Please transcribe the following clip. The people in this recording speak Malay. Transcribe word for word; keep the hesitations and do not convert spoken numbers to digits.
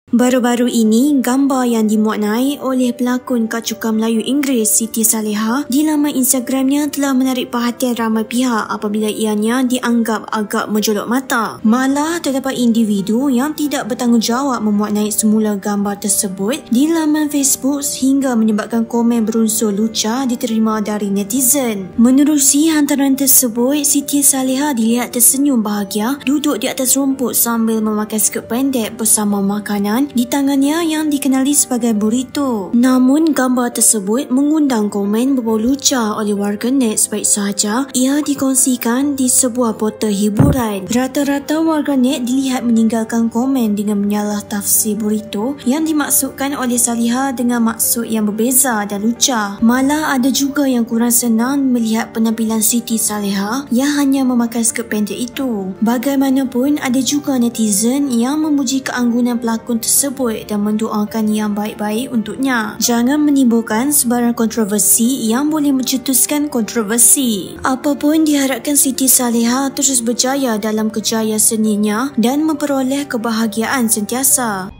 Baru-baru ini, gambar yang dimuat naik oleh pelakon Kak Melayu Inggeris Siti Salihah di laman Instagramnya telah menarik perhatian ramai pihak apabila ianya dianggap agak menjolok mata. Malah terdapat individu yang tidak bertanggungjawab memuat naik semula gambar tersebut di laman Facebook sehingga menyebabkan komen berunsur lucah diterima dari netizen. Menerusi hantaran tersebut, Siti Salihah dilihat tersenyum bahagia duduk di atas rumput sambil memakai skirt pendek bersama makanan di tangannya yang dikenali sebagai burrito. Namun gambar tersebut mengundang komen berbau lucah oleh warganet sebaik sahaja ia dikongsikan di sebuah portal hiburan. Rata-rata warganet dilihat meninggalkan komen dengan menyalah tafsir burrito yang dimaksudkan oleh Salihah dengan maksud yang berbeza dan lucah. Malah ada juga yang kurang senang melihat penampilan Siti Salihah yang hanya memakai skirt pendek itu. Bagaimanapun, ada juga netizen yang memuji keanggunan pelakon tersebut dan mendoakan yang baik-baik untuknya. Jangan menimbulkan sebarang kontroversi yang boleh mencetuskan kontroversi. Apapun, diharapkan Siti Salihah terus berjaya dalam kerjaya seninya dan memperoleh kebahagiaan sentiasa.